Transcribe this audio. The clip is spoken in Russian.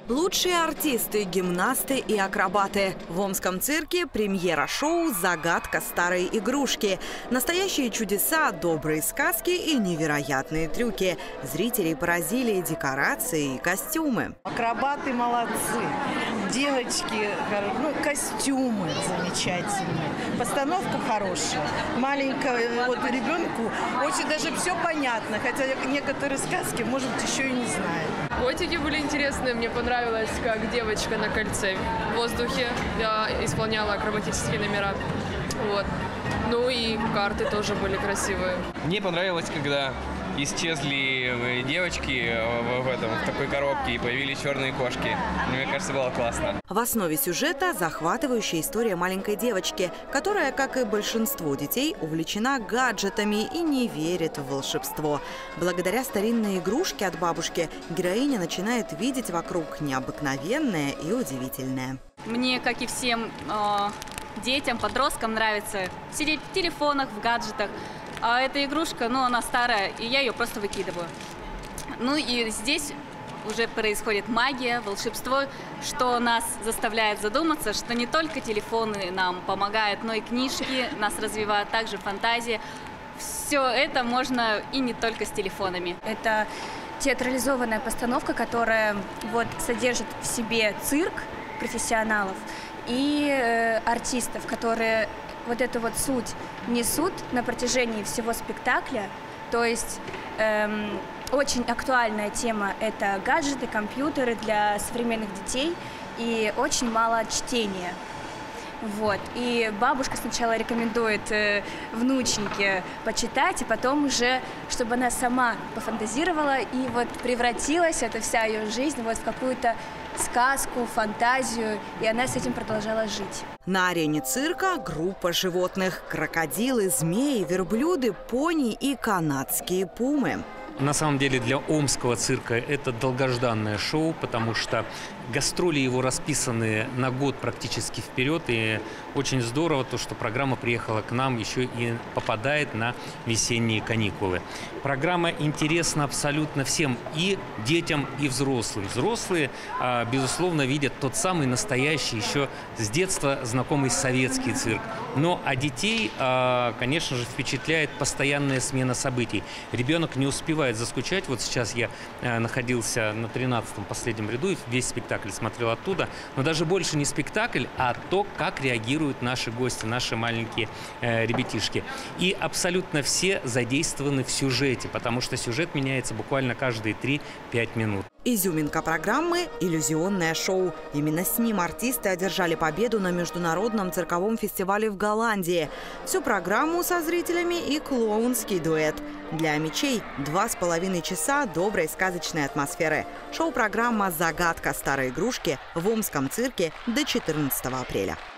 Лучшие артисты, гимнасты и акробаты. В Омском цирке премьера шоу «Загадка старой игрушки». Настоящие чудеса, добрые сказки и невероятные трюки. Зрителей поразили декорации и костюмы. Акробаты молодцы, девочки, костюмы замечательные, постановка хорошая. Маленькому ребенку очень даже все понятно, хотя некоторые сказки, может быть, еще и не знает. Котики были интересные, мне понравилось, как девочка на кольце в воздухе исполняла акробатические номера. Вот. Ну и карты тоже были красивые. Мне понравилось, когда исчезли девочки в такой коробке и появились черные кошки. Мне кажется, было классно. В основе сюжета захватывающая история маленькой девочки, которая, как и большинство детей, увлечена гаджетами и не верит в волшебство. Благодаря старинной игрушке от бабушки героиня начинает видеть вокруг необыкновенное и удивительное. Мне, как и всем детям, подросткам, нравится сидеть в телефонах, в гаджетах. А эта игрушка, она старая, и я ее просто выкидываю. Ну и здесь уже происходит магия, волшебство, что нас заставляет задуматься, что не только телефоны нам помогают, но и книжки нас развивают, также фантазия. Все это можно и не только с телефонами. Это театрализованная постановка, которая содержит в себе цирк профессионалов и артистов, которые эту суть несут на протяжении всего спектакля. То есть очень актуальная тема – это гаджеты, компьютеры для современных детей и очень мало чтения. И бабушка сначала рекомендует внученьке почитать, и потом уже, чтобы она сама пофантазировала и превратилась эта вся ее жизнь в какую-то сказку, фантазию, и она с этим продолжала жить. На арене цирка группа животных: крокодилы, змеи, верблюды, пони и канадские пумы. На самом деле для Омского цирка это долгожданное шоу, потому что гастроли его расписаны на год практически вперед. И очень здорово то, что программа приехала к нам еще и попадает на весенние каникулы. Программа интересна абсолютно всем, и детям, и взрослым. Взрослые, безусловно, видят тот самый настоящий, еще с детства знакомый советский цирк. А детей, конечно же, впечатляет постоянная смена событий. Ребенок не успевает заскучать. Сейчас я находился на 13-м последнем ряду и весь спектакль смотрел оттуда. Но даже больше не спектакль, а то, как реагируют наши гости, наши маленькие ребятишки. И абсолютно все задействованы в сюжете, потому что сюжет меняется буквально каждые 3-5 минут. Изюминка программы – иллюзионное шоу. Именно с ним артисты одержали победу на международном цирковом фестивале в Голландии. Всю программу со зрителями и клоунский дуэт. Для мечей 2,5 часа доброй сказочной атмосферы. Шоу-программа «Загадка старой игрушки» в Омском цирке до 14 апреля.